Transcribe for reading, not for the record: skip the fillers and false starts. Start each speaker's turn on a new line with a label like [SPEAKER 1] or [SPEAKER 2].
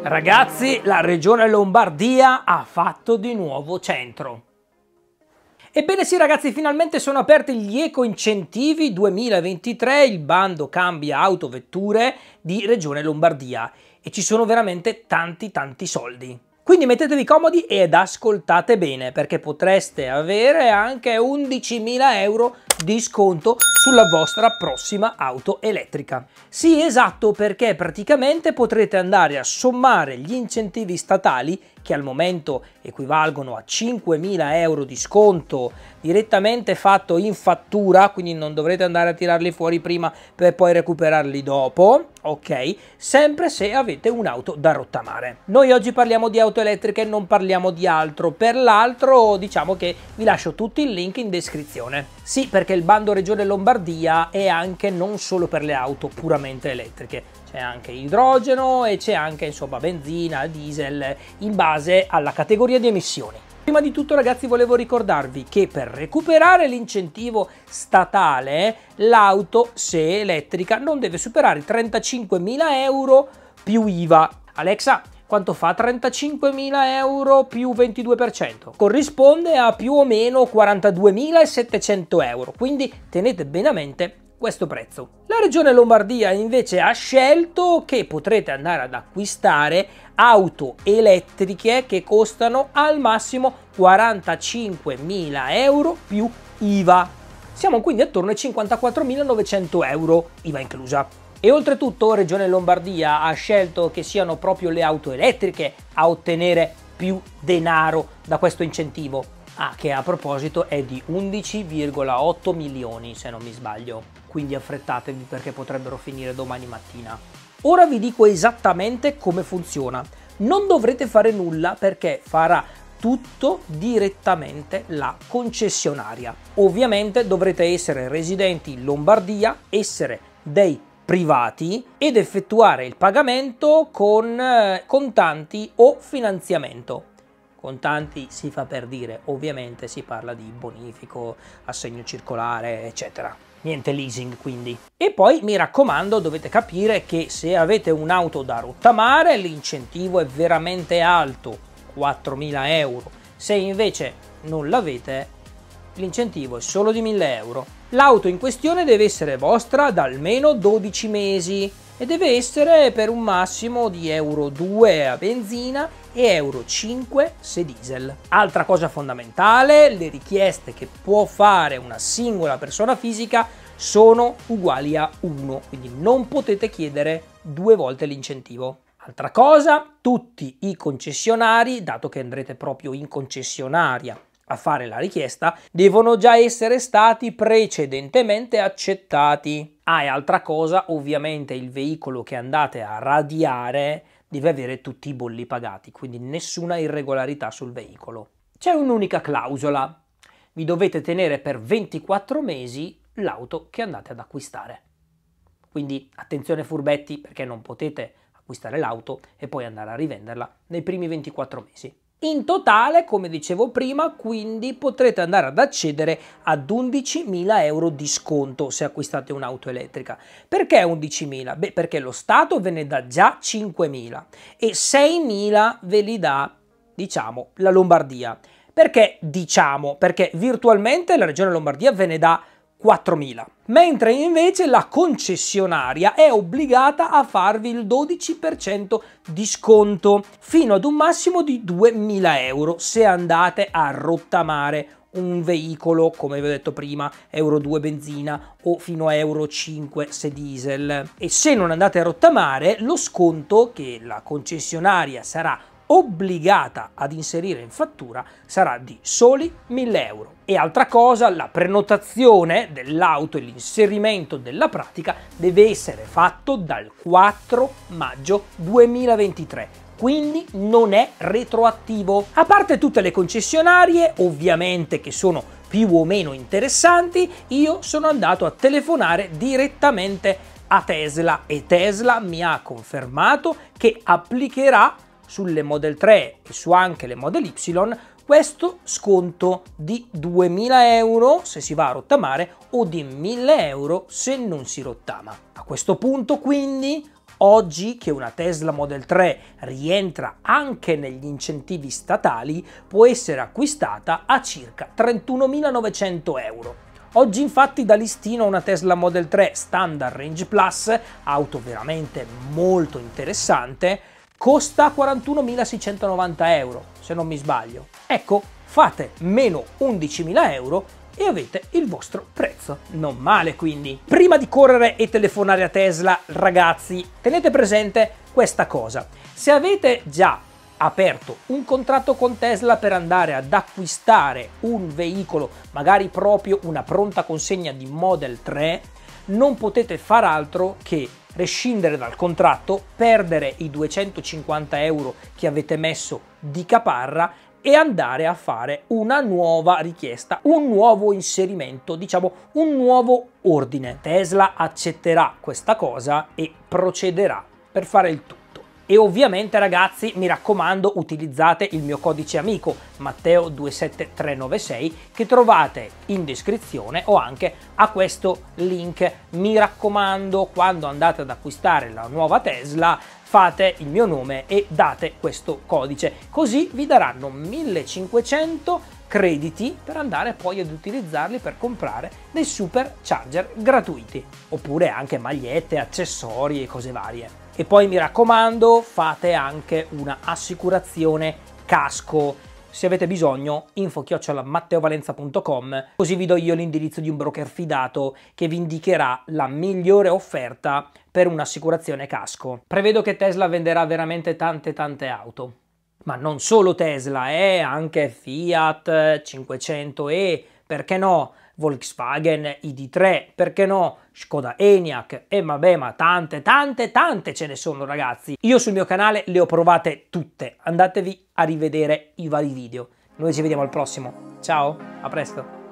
[SPEAKER 1] Ragazzi, la regione Lombardia ha fatto di nuovo centro. Ebbene sì ragazzi, finalmente sono aperti gli eco-incentivi 2023, il bando cambia autovetture di regione Lombardia e ci sono veramente tanti soldi. Quindi mettetevi comodi ed ascoltate bene, perché potreste avere anche 11.000 euro di sconto sulla vostra prossima auto elettrica. Sì, esatto, perché praticamente potrete andare a sommare gli incentivi statali che al momento equivalgono a 5.000 euro di sconto direttamente fatto in fattura, quindi non dovrete andare a tirarli fuori prima per poi recuperarli dopo, ok? Sempre se avete un'auto da rottamare. Noi oggi parliamo di auto elettriche, non parliamo di altro. Per l'altro diciamo che vi lascio tutti i link in descrizione. Sì, perché il bando Regione Lombardia è anche non solo per le auto puramente elettriche, c'è anche idrogeno e c'è anche insomma benzina, diesel in base alla categoria di emissioni. Prima di tutto ragazzi volevo ricordarvi che per recuperare l'incentivo statale l'auto, se elettrica, non deve superare i 35.000 euro più IVA. Alexa, quanto fa 35.000 euro più 22%? Corrisponde a più o meno 42.700 euro, quindi tenete bene a mente questo prezzo. La regione Lombardia invece ha scelto che potrete andare ad acquistare auto elettriche che costano al massimo 45.000 euro più IVA. Siamo quindi attorno ai 54.900 euro, IVA inclusa. E oltretutto Regione Lombardia ha scelto che siano proprio le auto elettriche a ottenere più denaro da questo incentivo. Che a proposito è di 11,8 milioni se non mi sbaglio. Quindi affrettatevi perché potrebbero finire domani mattina. Ora vi dico esattamente come funziona. Non dovrete fare nulla perché farà tutto direttamente la concessionaria. Ovviamente dovrete essere residenti in Lombardia, essere dei privati ed effettuare il pagamento con contanti o finanziamento. Contanti si fa per dire, ovviamente si parla di bonifico, assegno circolare, eccetera. Niente leasing quindi. E poi mi raccomando, dovete capire che se avete un'auto da rottamare l'incentivo è veramente alto, 4.000 euro. Se invece non l'avete, l'incentivo è solo di 1.000 euro. L'auto in questione deve essere vostra da almeno 12 mesi e deve essere per un massimo di euro 2 a benzina e euro 5 se diesel. Altra cosa fondamentale, le richieste che può fare una singola persona fisica sono uguali a 1, quindi non potete chiedere 2 volte l'incentivo. Altra cosa, tutti i concessionari, dato che andrete proprio in concessionaria a fare la richiesta, devono già essere stati precedentemente accettati. E altra cosa, ovviamente il veicolo che andate a radiare deve avere tutti i bolli pagati, quindi nessuna irregolarità sul veicolo. C'è un'unica clausola, vi dovete tenere per 24 mesi l'auto che andate ad acquistare. Quindi attenzione furbetti, perché non potete acquistare l'auto e poi andare a rivenderla nei primi 24 mesi. In totale, come dicevo prima, quindi potrete andare ad accedere ad 11.000 euro di sconto se acquistate un'auto elettrica. Perché 11.000? Beh, perché lo Stato ve ne dà già 5.000 e 6.000 ve li dà, diciamo, la Lombardia. Perché diciamo? Perché virtualmente la Regione Lombardia ve ne dà 4.000, mentre invece la concessionaria è obbligata a farvi il 12% di sconto fino ad un massimo di 2.000 euro se andate a rottamare un veicolo, come vi ho detto prima, euro 2 benzina o fino a euro 5 se diesel. E se non andate a rottamare, lo sconto che la concessionaria sarà obbligata ad inserire in fattura sarà di soli 1.000 euro. E altra cosa, la prenotazione dell'auto e l'inserimento della pratica deve essere fatto dal 4 maggio 2023. Quindi non è retroattivo. A parte tutte le concessionarie, ovviamente che sono più o meno interessanti, io sono andato a telefonare direttamente a Tesla e Tesla mi ha confermato che applicherà sulle Model 3 e su anche le Model Y questo sconto di 2.000 euro se si va a rottamare o di 1.000 euro se non si rottama. A questo punto quindi Oggi che una Tesla Model 3 rientra anche negli incentivi statali, può essere acquistata a circa 31.900 euro. Oggi infatti da listino una Tesla Model 3 Standard Range Plus, auto veramente molto interessante, costa 41.690 euro, se non mi sbaglio. Ecco, fate meno 11.000 euro e avete il vostro prezzo. Non male quindi. Prima di correre e telefonare a Tesla, ragazzi, tenete presente questa cosa. Se avete già aperto un contratto con Tesla per andare ad acquistare un veicolo, magari proprio una pronta consegna di Model 3, non potete far altro che rescindere dal contratto, perdere i 250 euro che avete messo di caparra e andare a fare una nuova richiesta, un nuovo inserimento, diciamo un nuovo ordine. Tesla accetterà questa cosa e procederà per fare il tutto. E ovviamente ragazzi, mi raccomando, utilizzate il mio codice amico Matteo27396 che trovate in descrizione o anche a questo link. Mi raccomando, quando andate ad acquistare la nuova Tesla, fate il mio nome e date questo codice, così vi daranno 1500 crediti per andare poi ad utilizzarli per comprare dei supercharger gratuiti, oppure anche magliette, accessori e cose varie. E poi mi raccomando, fate anche una assicurazione casco. Se avete bisogno, info@matteovalenza.com, così vi do io l'indirizzo di un broker fidato che vi indicherà la migliore offerta per un'assicurazione casco. Prevedo che Tesla venderà veramente tante auto. Ma non solo Tesla, anche Fiat 500e, perché no? Volkswagen ID3, perché no? Skoda Enyaq, e vabbè, ma tante ce ne sono ragazzi. Io sul mio canale le ho provate tutte, andatevi a rivedere i vari video. Noi ci vediamo al prossimo, ciao, a presto!